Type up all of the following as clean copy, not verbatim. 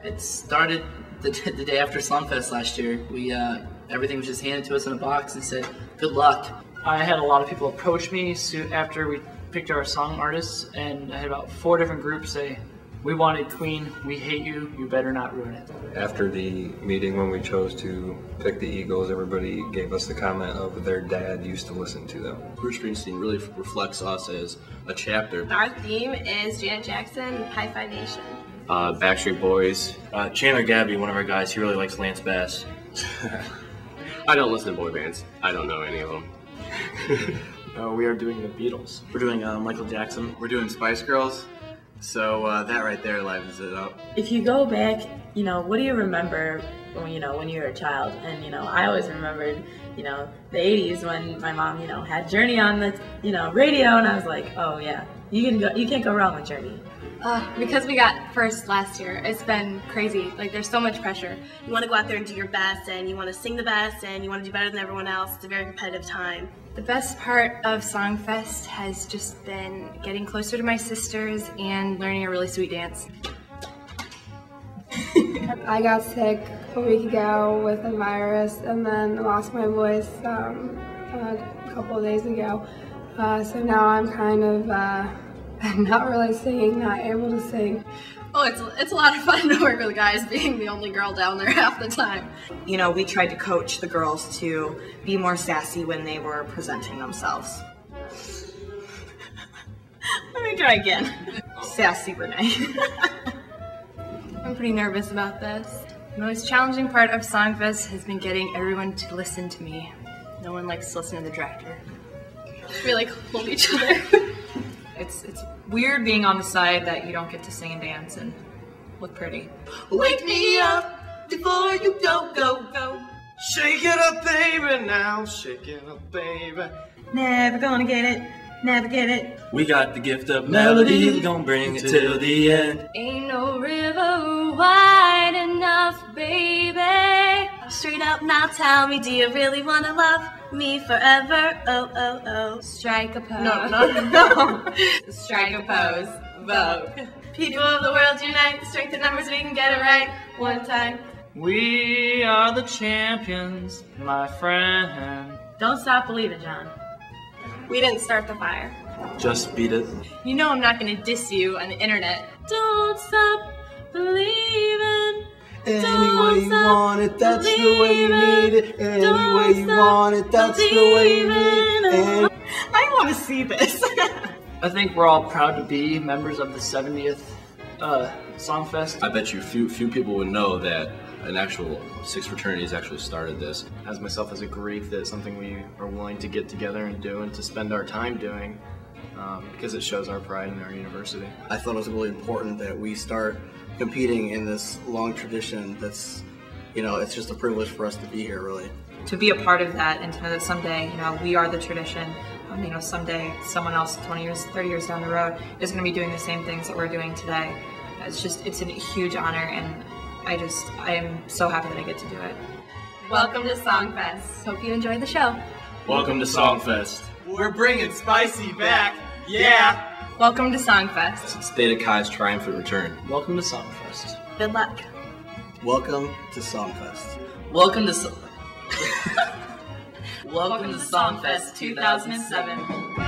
It started the day after Songfest last year. We everything was just handed to us in a box and said, "Good luck." I had a lot of people approach me after we picked our song artists, and I had about 4 different groups say, "We wanted Queen, we hate you, you better not ruin it." After the meeting when we chose to pick the Eagles, everybody gave us the comment of their dad used to listen to them. Bruce Springsteen really reflects us as a chapter. Our theme is Janet Jackson, Hi-Fi Nation. Backstreet Boys. Chandler Gabby, one of our guys, he really likes Lance Bass. I don't listen to boy bands. I don't know any of them. We are doing the Beatles. We're doing Michael Jackson. We're doing Spice Girls. So that right there livens it up. If you go back, what do you remember when you were a child? And I always remembered, the 80s when my mom, had Journey on the, radio, and I was like, oh yeah, you can't go wrong with Journey. Because we got first last year, it's been crazy. Like, there's so much pressure. You want to go out there and do your best, and you want to sing the best, and you want to do better than everyone else. It's a very competitive time. The best part of Songfest has just been getting closer to my sisters and learning a really sweet dance. I got sick a week ago with a virus and then lost my voice a couple of days ago. So now I'm kind of not really singing, not able to sing. Oh, it's a lot of fun to work with guys, being the only girl down there half the time. We tried to coach the girls to be more sassy when they were presenting themselves. Let me try again. Sassy Renee. I'm pretty nervous about this. The most challenging part of Songfest has been getting everyone to listen to me. No one likes to listen to the director. We hold each other. It's weird being on the side that you don't get to sing and dance and look pretty. Wake me up before you go. Shake it up, baby, now. Shake it up, baby. Never gonna get it. Never get it. We got the gift of melody. We're gonna bring it till the end. Ain't no river wide enough, baby. Straight up now, tell me, do you really want to love me forever? Oh, oh, oh. Strike a pose. No. Strike a pose. Vogue. People of the world unite. Strength in numbers, we can get it right. One time. We are the champions, my friend. Don't stop believing, John. We didn't start the fire. Just beat it. You know I'm not going to diss you on the internet. Don't stop believing. Any way you want it, that's the way you need it. Any way you want it, that's the way you need it. I want to see this. I think we're all proud to be members of the 70th Songfest. I bet you few people would know that an actual 6 fraternities actually started this. As myself as a Greek, that's something we are willing to get together and do and to spend our time doing because it shows our pride in our university. I thought it was really important that we start competing in this long tradition that's, it's just a privilege for us to be here, really. To be a part of that and to know that someday, we are the tradition. Someday someone else 20 years, 30 years down the road is going to be doing the same things that we're doing today. It's a huge honor, and I am so happy that I get to do it. Welcome to Songfest. Hope you enjoy the show. Welcome to Songfest. We're bringing spicy back. Yeah. Welcome to Songfest. It's Theta Chi's triumphant return. Welcome to Songfest. Good luck. Welcome to Songfest. Welcome to Welcome to Songfest 2007.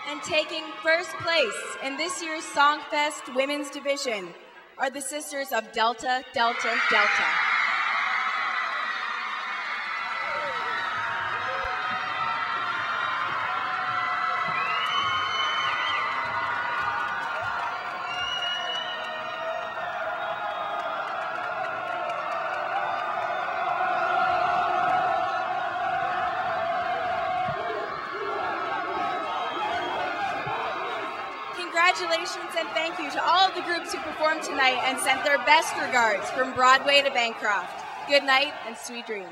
And taking first place in this year's Songfest Women's Division are the sisters of Delta, Delta, Delta. Congratulations and thank you to all of the groups who performed tonight and sent their best regards from Broadway to Bancroft. Good night and sweet dreams.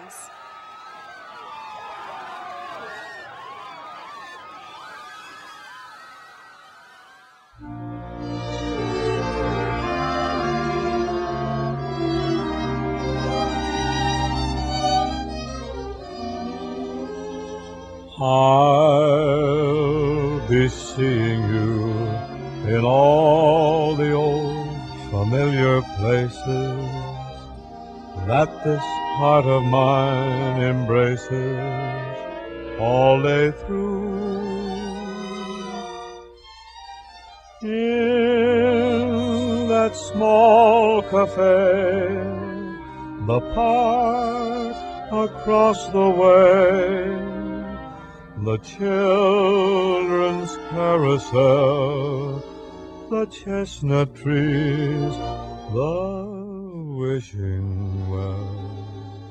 I'll be seeing you in all the old familiar places that this heart of mine embraces all day through. In that small cafe, the park across the way, the children's carousel, the chestnut trees, the wishing well.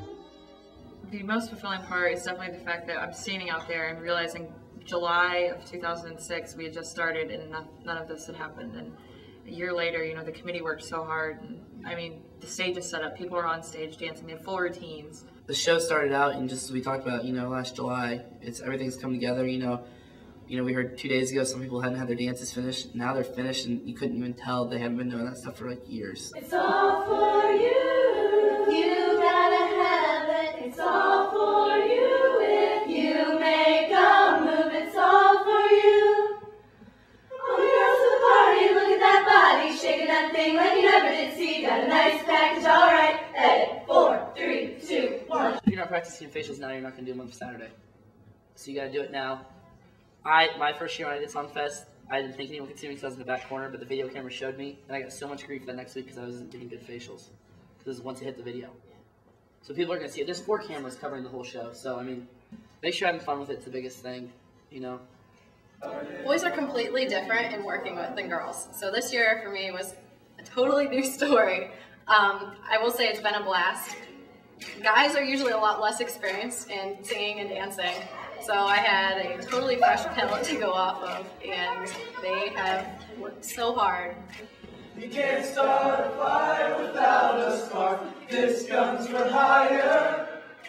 The most fulfilling part is definitely the fact that I'm standing out there and realizing July of 2006 we had just started and none of this had happened. And a year later, you know, the committee worked so hard. And, I mean, the stage is set up. People are on stage dancing. They have full routines. The show started out, and just as we talked about, you know, last July, everything's come together. You know, we heard 2 days ago some people hadn't had their dances finished. Now they're finished, and you couldn't even tell they hadn't been doing that stuff for like years. It's all for you. You gotta have it. It's all for you. If you make a move, it's all for you. Oh, girls to the party, look at that body, shaking that thing like you never did see. Got a nice package, all right. Hey, 4, 3, 2, 1. If you're not practicing facials now, you're not going to do them on Saturday. So you got to do it now. My first year when I did Songfest, I didn't think anyone could see me because I was in the back corner, but the video camera showed me, and I got so much grief that next week because I wasn't getting good facials. Because once it hit the video. So people are going to see it. There's 4 cameras covering the whole show, so I mean, make sure you're having fun with it. It's the biggest thing, you know. Boys are completely different in working with than girls. So this year for me was a totally new story. I will say it's been a blast. Guys are usually a lot less experienced in singing and dancing. So I had a totally fresh palette to go off of, and they have worked so hard. You can't start a fire without a spark. This gun's for hire.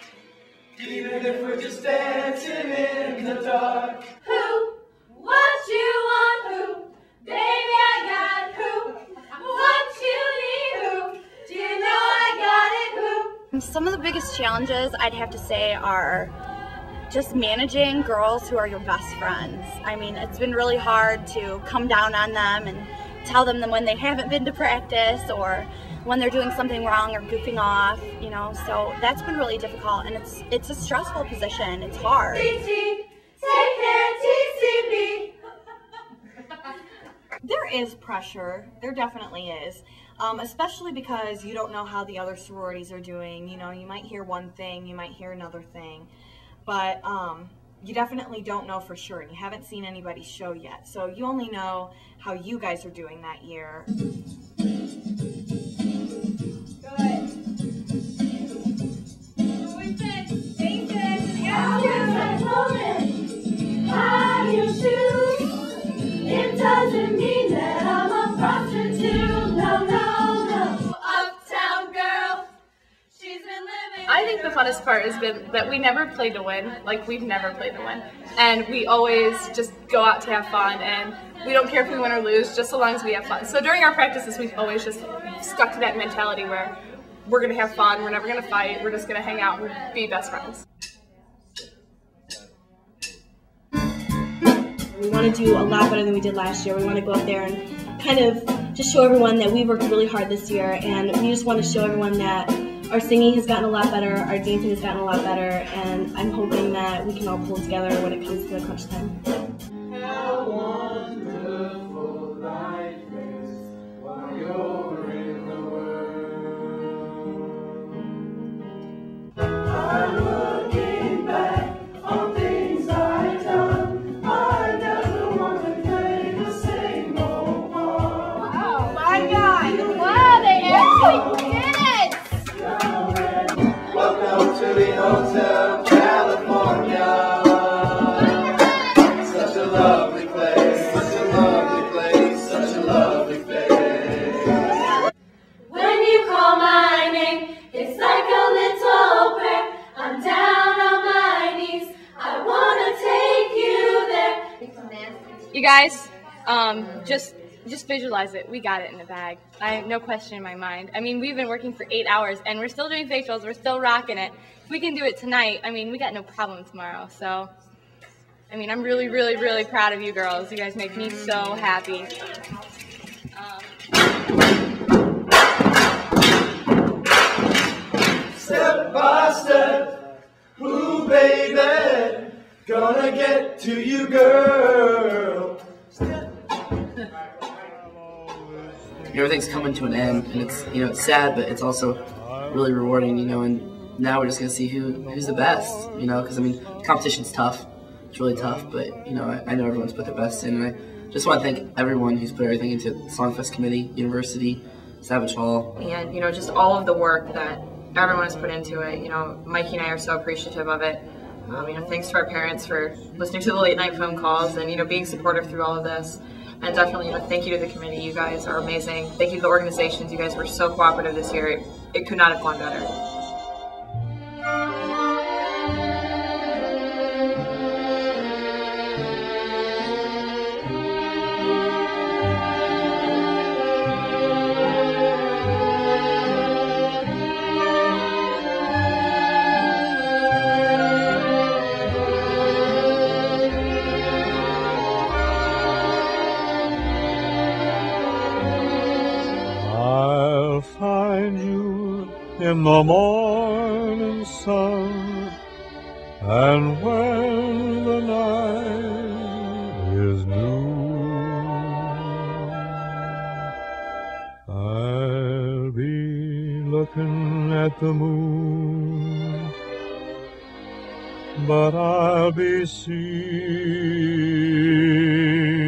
Even if we're just dancing in the dark. Who? What you want? Who? Baby, I got who? What you need? Who? Do you know I got it? Who? Some of the biggest challenges I'd have to say are just managing girls who are your best friends. I mean, it's been really hard to come down on them and tell them when they haven't been to practice or when they're doing something wrong or goofing off, you know, so that's been really difficult, and it's a stressful position. It's hard. Take care, TCB. There is pressure. There definitely is. Especially because you don't know how the other sororities are doing. You know, you might hear one thing, you might hear another thing, but you definitely don't know for sure, and you haven't seen anybody's show yet. So you only know how you guys are doing that year. It doesn't mean that I'm a prostitute. No, no, no. Uptown girl, she's been living. I think the funnest part has been that we never play to win. Like, we've never played to win. And we always just go out to have fun, and we don't care if we win or lose, just so long as we have fun. So during our practices, we've always just stuck to that mentality where we're going to have fun, we're never going to fight, we're just going to hang out and be best friends. We want to do a lot better than we did last year. We want to go out there and kind of just show everyone that we worked really hard this year, and we just want to show everyone that our singing has gotten a lot better, our dancing has gotten a lot better, and I'm hoping that we can all pull together when it comes to the crunch time. How wonderful life is while you're in the world. I'm looking back on things I've done. I never want to play the same old part. Oh my God! Wow, they actually did it! Welcome to the Hotel California. Such a lovely place, such a lovely place, such a lovely place. When you call my name, it's like a little prayer. I'm down on my knees, I wanna take you there. You guys, just visualize it. We got it in the bag. No question in my mind. I mean, we've been working for 8 hours, and we're still doing facials. We're still rocking it. If we can do it tonight, I mean, we got no problem tomorrow. So, I mean, I'm really, really, really proud of you girls. You guys make me so happy. Step by step, ooh baby, gonna get to you, girl. Everything's coming to an end, and it's sad, but it's also really rewarding, and now we're just gonna see who's the best, because I mean, competition's tough. It's really tough, but I know everyone's put their best in, and I just want to thank everyone who's put everything into the Songfest committee, university, Savage Hall, and just all of the work that everyone has put into it. Mikey and I are so appreciative of it. Thanks to our parents for listening to the late night phone calls and being supportive through all of this. And definitely, thank you to the committee. You guys are amazing. Thank you to the organizations. You guys were so cooperative this year. It could not have gone better. I'll find you in the morning sun, and when the night is new, I'll be looking at the moon, but I'll be seeing